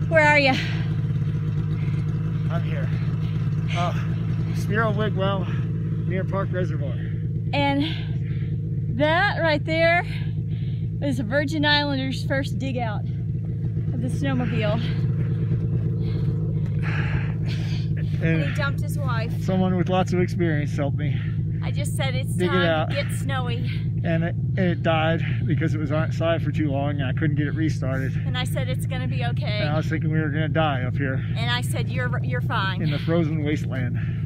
Where are you? I'm here. Spiro Wigwam near Park Reservoir. And that right there is the Virgin Islanders' first dig out of the snowmobile. And he dumped his wife. Someone with lots of experience helped me. I just said it's time to get snowy. And it died because it was outside for too long and I couldn't get it restarted. And I said it's gonna be okay. And I was thinking we were gonna die up here. And I said you're fine. In the frozen wasteland.